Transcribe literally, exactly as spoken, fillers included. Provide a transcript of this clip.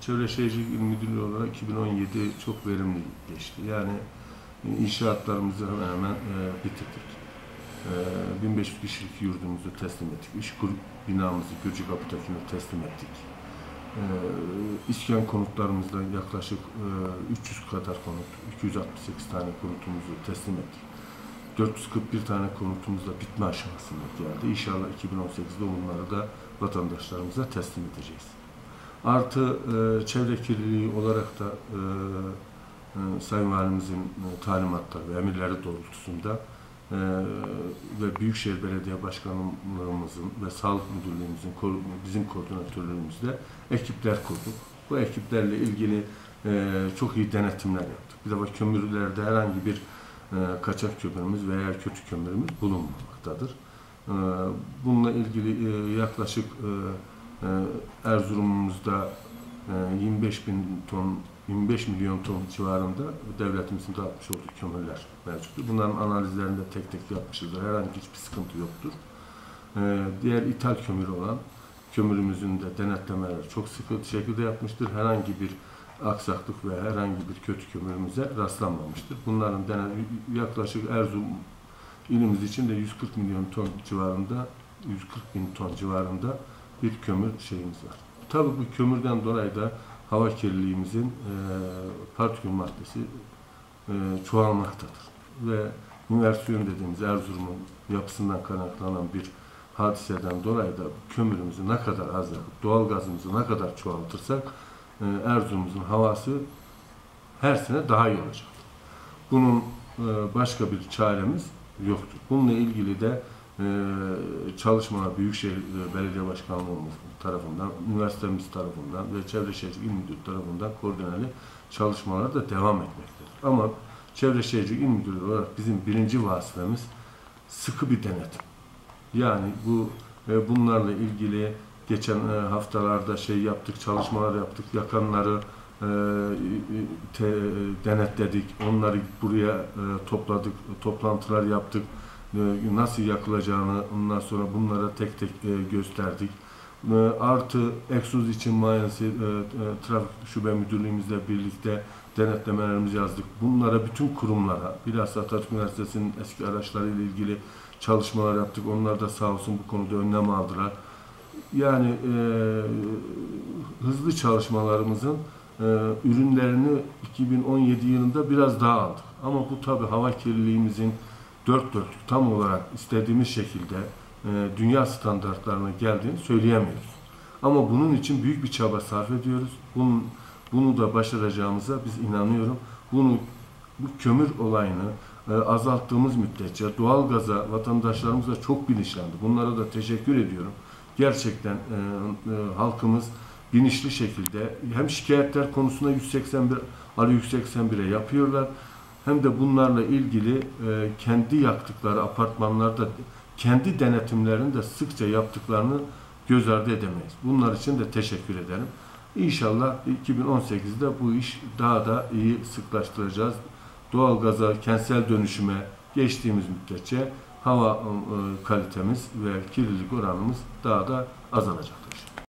Çevre Şehircilik İl Müdürlüğü olarak iki bin on yedi çok verimli geçti. Yani inşaatlarımızı hemen hemen e, bitirdik. E, bin beş yüz kişilik yurdumuzu teslim ettik. İş kurup binamızı Gürcükapı'dakini teslim ettik. E, İskan konutlarımızda yaklaşık e, üç yüz kadar konut, iki yüz altmış sekiz tane konutumuzu teslim ettik. dört yüz kırk bir tane konutumuz da bitme aşamasına geldi. İnşallah iki bin on sekizde bunları da vatandaşlarımıza teslim edeceğiz. Artı e, çevre kirliliği olarak da e, e, Sayın Valimizin e, talimatları ve emirleri doğrultusunda e, ve Büyükşehir Belediye Başkanlığımızın ve Sağlık Müdürlüğümüzün, bizim koordinatörlüğümüzde ekipler kurduk. Bu ekiplerle ilgili e, çok iyi denetimler yaptık. Bir de kömürlerde herhangi bir e, kaçak kömürümüz veya kötü kömürümüz bulunmamaktadır. E, bununla ilgili e, yaklaşık e, Erzurum'umuzda yirmi beş bin ton, yirmi beş milyon ton civarında devletimizin dağıtmış olduğu kömürler mevcuttur. Bunların analizlerini de tek tek yapmışızdır. Herhangi hiçbir sıkıntı yoktur. Diğer ithal kömür olan kömürümüzün de denetlemeleri çok sıkı şekilde yapmıştır. Herhangi bir aksaklık ve herhangi bir kötü kömürümüze rastlanmamıştır. Bunların yaklaşık Erzurum ilimiz için de yüz kırk milyon ton civarında, yüz kırk bin ton civarında bir kömür şeyimiz var. Tabii bu kömürden dolayı da hava kirliliğimizin e, partikül maddesi e, çoğalmaktadır. Ve üniversiyon dediğimiz Erzurum'un yapısından kaynaklanan bir hadiseden dolayı da kömürümüzü ne kadar az yakıp doğal gazımızı ne kadar çoğaltırsak e, Erzurum'umuzun havası her sene daha iyi olacak. Bunun e, başka bir çaremiz yoktur. Bununla ilgili de Ee, çalışmalar Büyükşehir Belediye Başkanlığımız tarafından, üniversitemiz tarafından ve Çevre Şehircilik İl Müdürlüğü tarafından koordineli çalışmalar da devam etmektedir. Ama Çevre Şehircilik İl Müdürlüğü olarak bizim birinci vazifemiz sıkı bir denetim. Yani bu e, bunlarla ilgili geçen e, haftalarda şey yaptık, çalışmalar yaptık, yakanları e, te, denetledik, onları buraya e, topladık, toplantılar yaptık. Nasıl yakılacağını ondan sonra bunlara tek tek e, gösterdik. E, artı egzoz için muayenesi e, e, trafik şube müdürlüğümüzle birlikte denetlemelerimizi yazdık. Bunlara bütün kurumlara, bilhassa Atatürk Üniversitesi'nin eski araçlarıyla ilgili çalışmalar yaptık. Onlar da sağ olsun bu konuda önlem aldılar. Yani e, hızlı çalışmalarımızın e, ürünlerini iki bin on yedi yılında biraz daha aldık. Ama bu tabii hava kirliliğimizin dört dörtlük tam olarak istediğimiz şekilde e, dünya standartlarına geldiğini söyleyemiyoruz. Ama bunun için büyük bir çaba sarf ediyoruz. Bunun, bunu da başaracağımıza biz inanıyorum. Bunu, bu kömür olayını e, azalttığımız müddetçe doğalgaza vatandaşlarımız da çok bilinçlendi. Bunlara da teşekkür ediyorum. Gerçekten e, e, halkımız bilinçli şekilde hem şikayetler konusunda yüz seksen bir Ali yüz seksen bire yapıyorlar. Hem de bunlarla ilgili e, kendi yaktıkları apartmanlarda kendi denetimlerini de sıkça yaptıklarını göz ardı edemeyiz. Bunlar için de teşekkür ederim. İnşallah iki bin on sekizde bu iş daha da iyi sıklaştıracağız. Doğalgaza, kentsel dönüşüme geçtiğimiz müddetçe hava e, kalitemiz ve kirlilik oranımız daha da azalacaktır.